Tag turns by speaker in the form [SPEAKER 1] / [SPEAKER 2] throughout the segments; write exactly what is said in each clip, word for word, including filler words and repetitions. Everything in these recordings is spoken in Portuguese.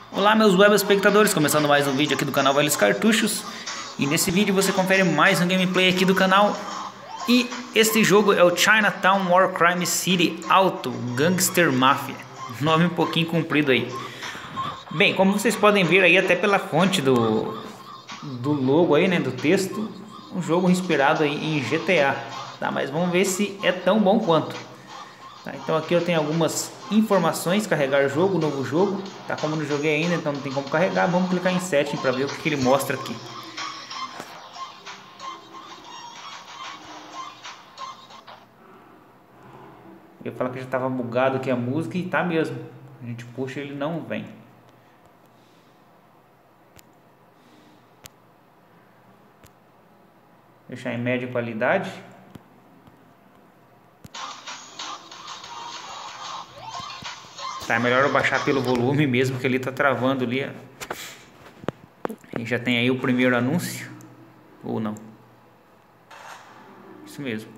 [SPEAKER 1] Olá meus web espectadores, começando mais um vídeo aqui do canal Velhos Cartuchos. E nesse vídeo você confere mais um gameplay aqui do canal. E este jogo é o Chinatown War Crime City Auto Gangster Mafia. Nome um pouquinho comprido aí. Bem, como vocês podem ver aí até pela fonte do, do logo aí, né, do texto, um jogo inspirado aí em G T A, tá? Mas vamos ver se é tão bom quanto. Tá, então aqui eu tenho algumas informações, carregar jogo, novo jogo, tá? Como eu não joguei ainda, então não tem como carregar, vamos clicar em setting para ver o que, que ele mostra aqui. Eu falo que já estava bugado aqui a música e tá mesmo. A gente puxa, ele não vem. Deixar em média qualidade. Tá, é melhor eu baixar pelo volume mesmo, que ele tá travando ali. E já tem aí o primeiro anúncio. Ou não. Isso mesmo.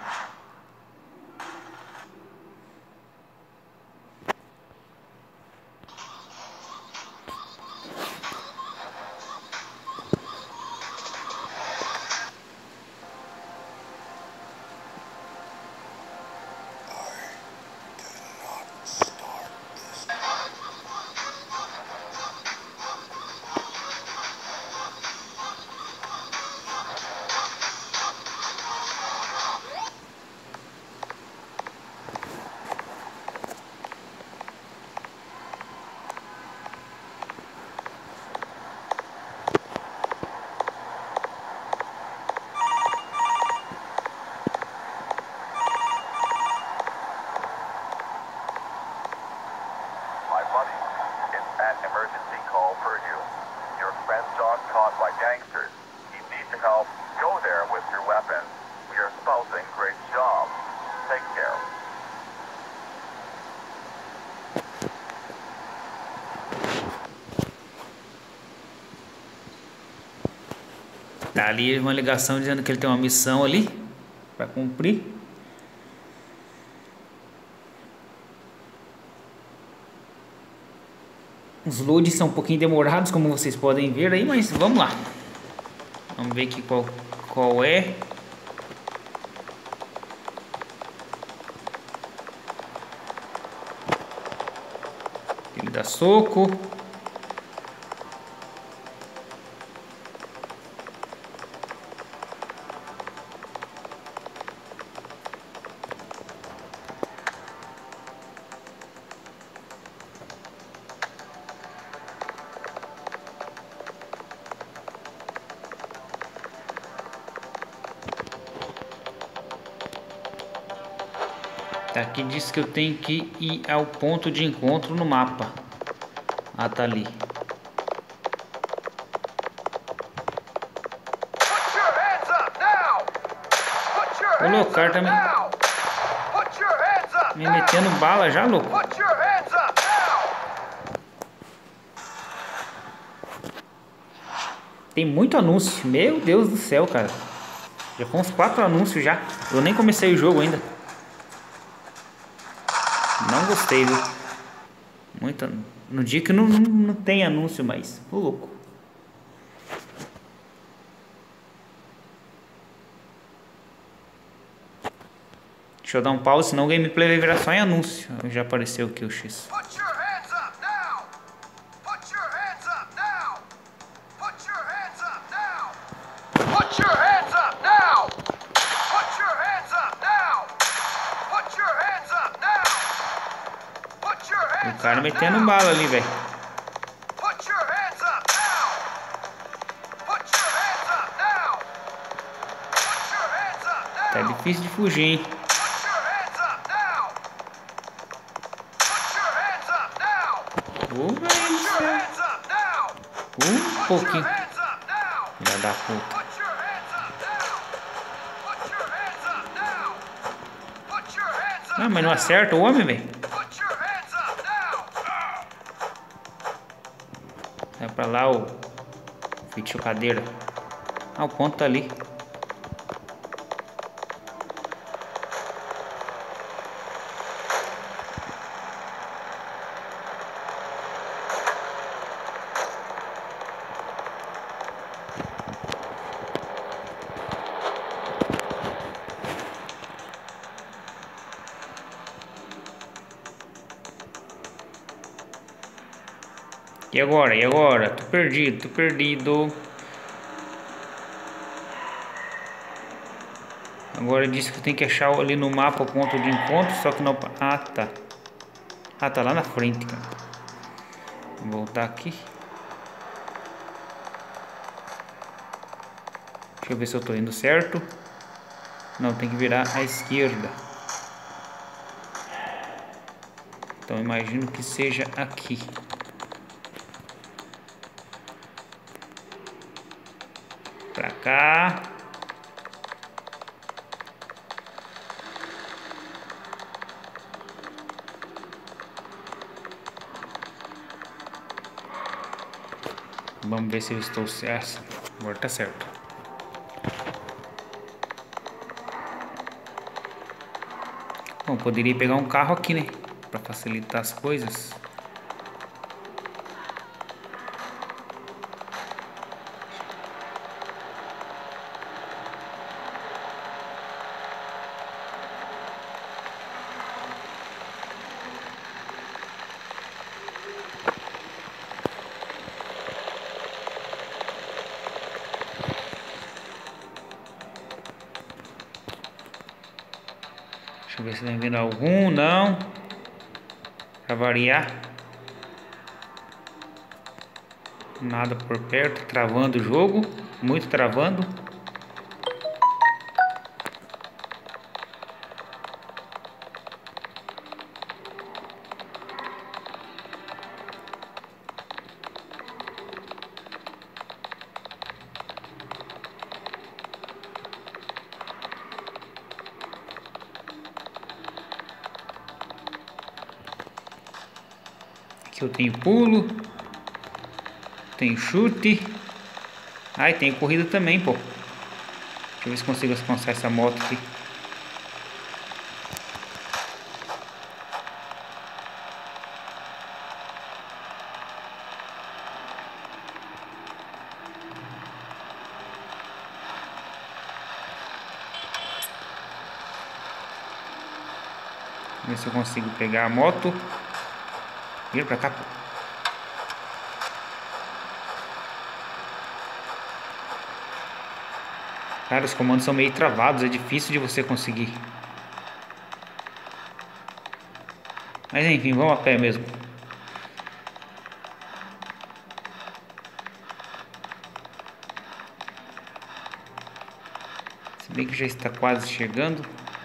[SPEAKER 2] Emergency call for you. Your friend's dog caught by gangsters. He needs your help. Go there with your weapons. We are spousing. Great job. Take care.
[SPEAKER 1] Tá ali uma ligação dizendo que ele tem uma missão ali para cumprir. Os loads são um pouquinho demorados, como vocês podem ver aí, mas vamos lá. Vamos ver aqui qual, qual é. Ele dá soco. Aqui diz que eu tenho que ir ao ponto de encontro no mapa. Ah, tá ali. Ô, o cara tá me... me metendo bala já, louco. Tem muito anúncio. Meu Deus do céu, cara. Já foi uns quatro anúncios já. Eu nem comecei o jogo ainda. Não gostei, viu? Muito. No dia que não, não, não tem anúncio mais. Ô, louco. Deixa eu dar um pause, senão o gameplay vai virar só em anúncio. Já apareceu aqui o X. O cara metendo bala ali, velho. Tá difícil de fugir, hein? Oh, velho. Um pouquinho. Filha da puta. Ah, mas não acerta o homem, velho. É pra lá o fio de chocadeira. Ah, o ponto tá ali. E agora? E agora? Tô perdido, tô perdido. Agora disse que eu tenho que achar ali no mapa o ponto de encontro, só que não... Ah, tá. Ah, tá lá na frente, cara. Vou voltar aqui. Deixa eu ver se eu tô indo certo. Não, tem que virar à esquerda. Então imagino que seja aqui. Pra cá. Vamos ver se eu estou certo. Agora tá certo. Bom, poderia pegar um carro aqui, né? Pra facilitar as coisas. Deixa eu ver se vem vindo algum. Não. Pra variar. Nada por perto. Travando o jogo. Muito travando. Aqui eu tenho pulo. Tem chute. Ah, e tem corrida também, pô. Deixa eu ver se consigo alcançar essa moto aqui. Ver se eu consigo pegar a moto. Vira pra cá, pô. Cara, os comandos são meio travados, é difícil de você conseguir. Mas enfim, vamos a pé mesmo. Se bem que já está quase chegando.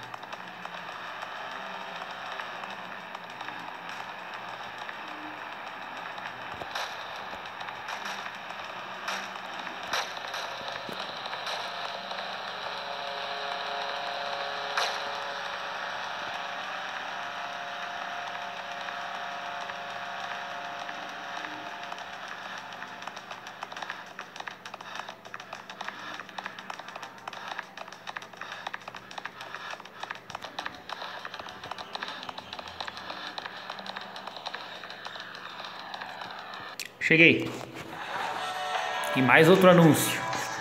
[SPEAKER 1] Cheguei. E mais outro anúncio.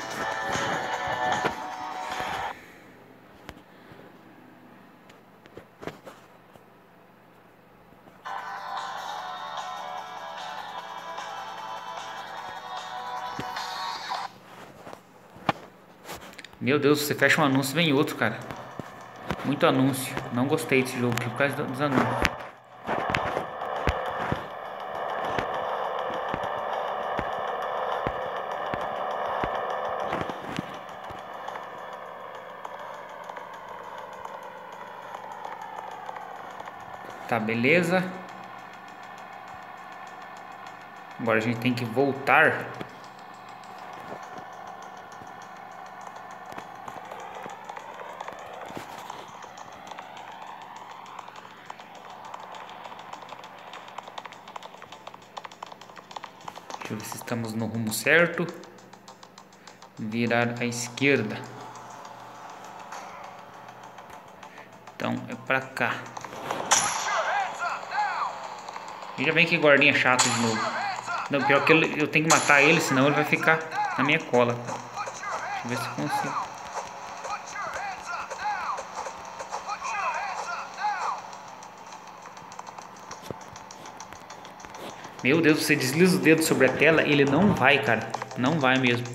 [SPEAKER 1] Meu Deus, você fecha um anúncio e vem outro, cara. Muito anúncio. Não gostei desse jogo por causa dos anúncios. Tá, beleza. Agora a gente tem que voltar. Deixa eu ver se estamos no rumo certo. Virar à esquerda. Então é pra cá. E já vem que guardinha chato de novo. Não, pior que eu, eu tenho que matar ele, senão ele vai ficar na minha cola. Deixa eu ver se eu consigo. Meu Deus, você desliza o dedo sobre a tela, ele não vai, cara. Não vai mesmo.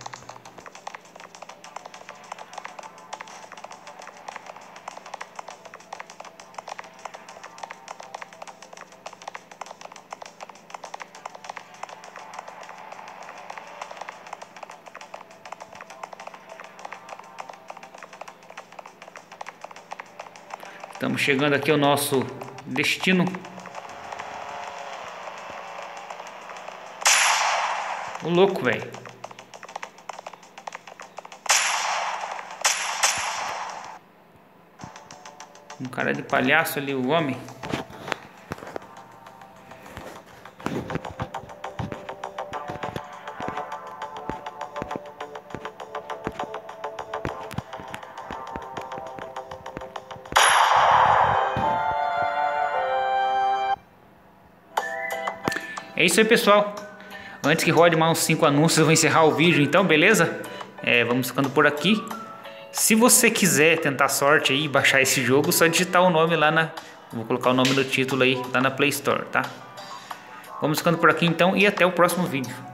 [SPEAKER 1] Estamos chegando aqui ao nosso destino. O louco, velho. Um cara de palhaço ali, o homem. É isso aí, pessoal. Antes que rode mais uns cinco anúncios, eu vou encerrar o vídeo, então, beleza? É, vamos ficando por aqui. Se você quiser tentar sorte aí, baixar esse jogo, só digitar o nome lá na... Vou colocar o nome do título aí, lá na Play Store, tá? Vamos ficando por aqui, então, e até o próximo vídeo.